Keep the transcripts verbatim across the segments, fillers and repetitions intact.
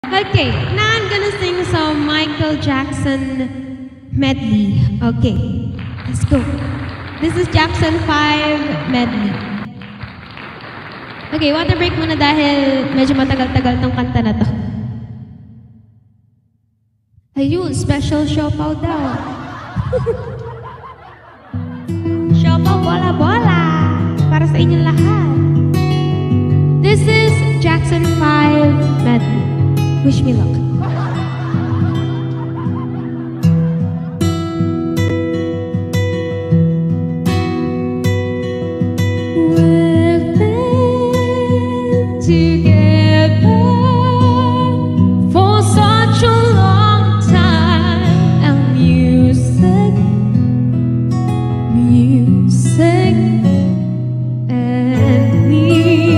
Okay, now I'm gonna sing some Michael Jackson medley. Okay, let's go. This is Jackson five medley. Okay, water break muna dahil medyo matagal-tagal tong kanta na to. Ayun, special siopaw daw. Siopaw bola-bola para sa inyong lahat. This is Jackson five medley. Wish me luck. We've been together for such a long time, and music, music, and me.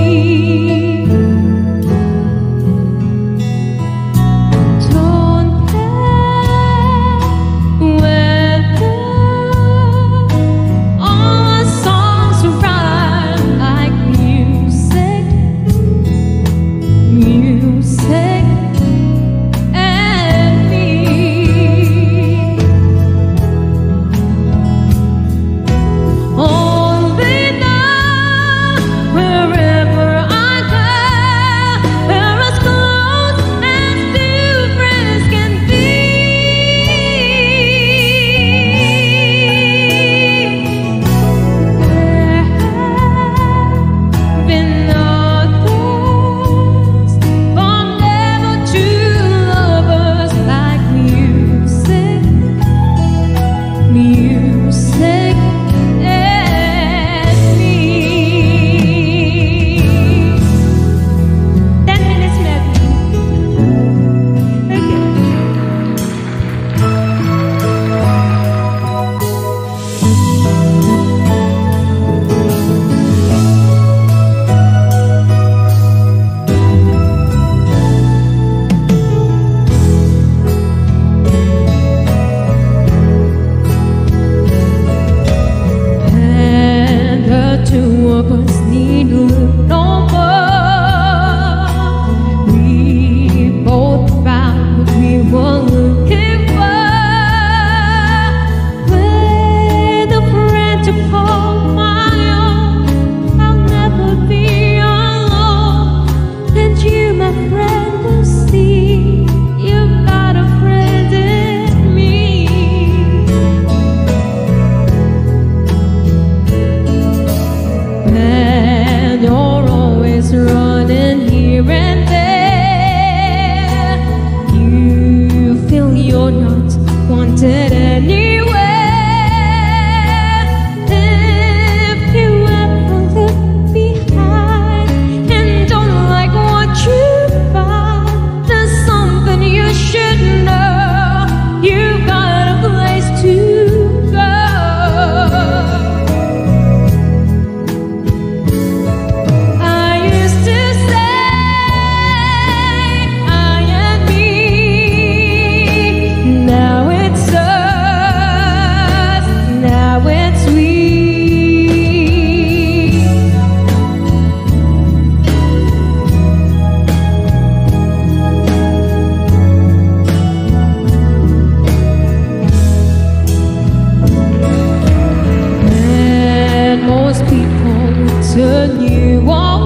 Turn you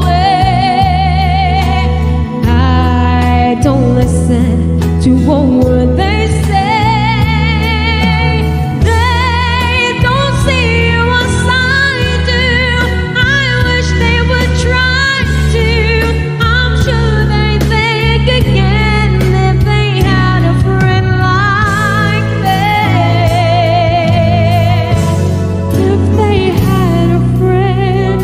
away. I don't listen to a word they say. They don't see you as I do. I wish they would try to. I'm sure they think again if they had a friend like me. If they had a friend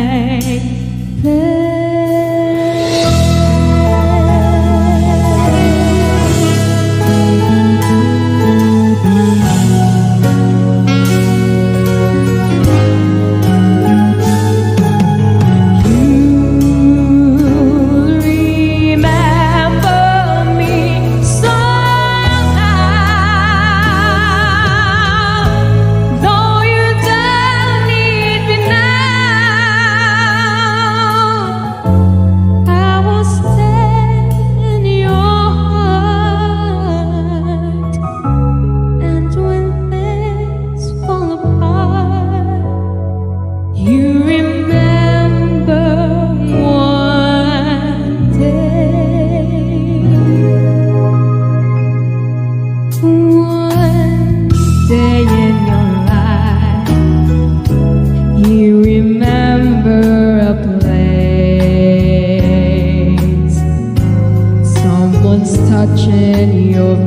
like this. watching your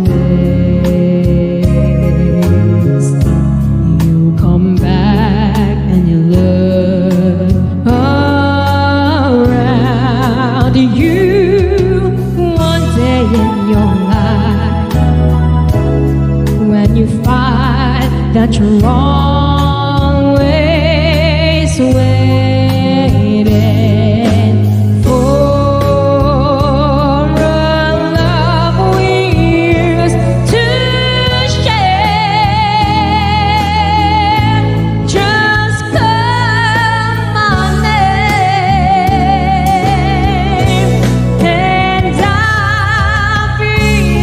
face. You come back and you look around you. One day in your life, when you find that you're always waiting for a love we used to share, just call my name and I'll be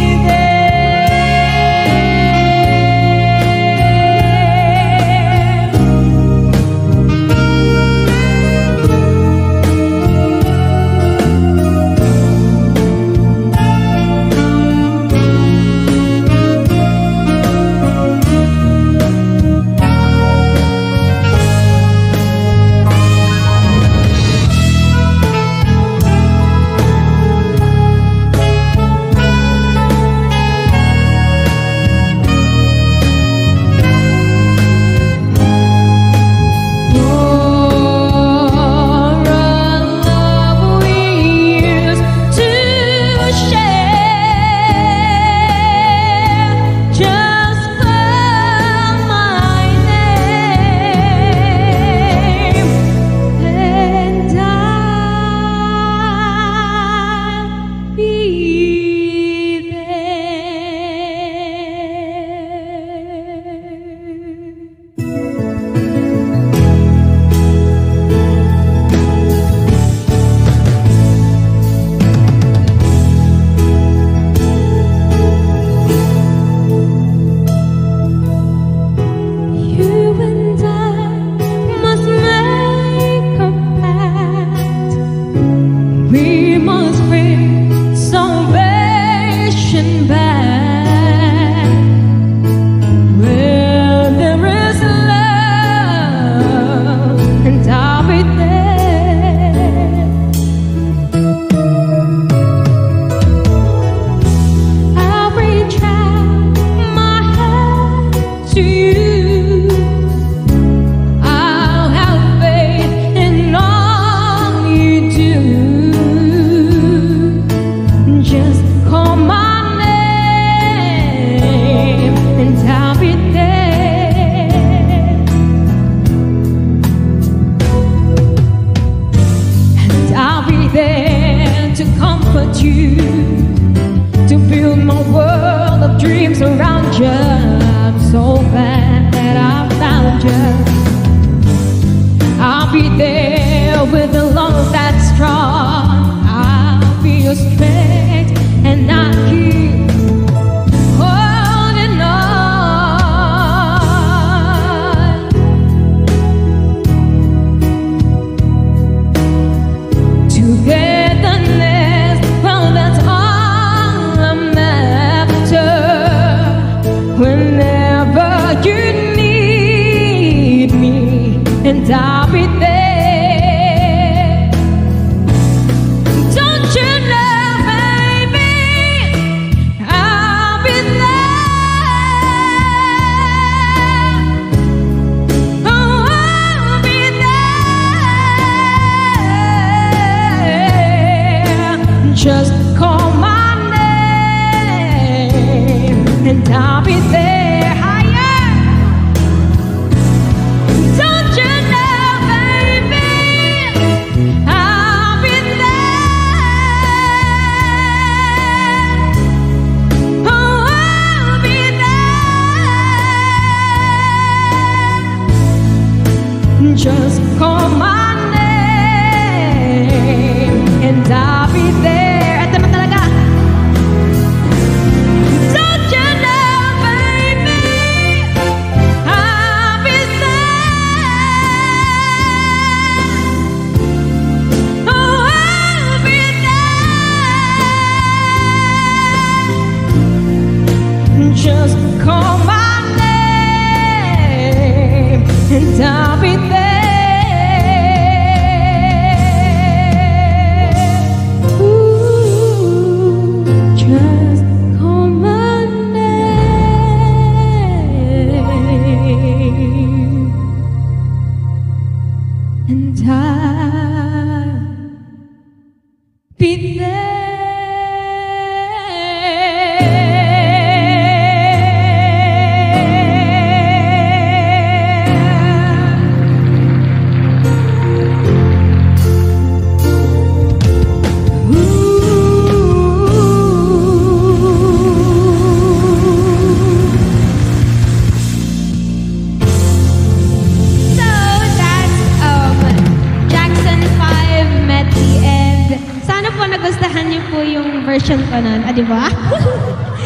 and I'll be there. Don't you know, baby, I'll be there. Oh, I'll be there. Just call my name and I'll be there. Just call my name and I'll be there. Ito na talaga. Don't you know, baby, niyo po yung version ko nun. Ah, di ba?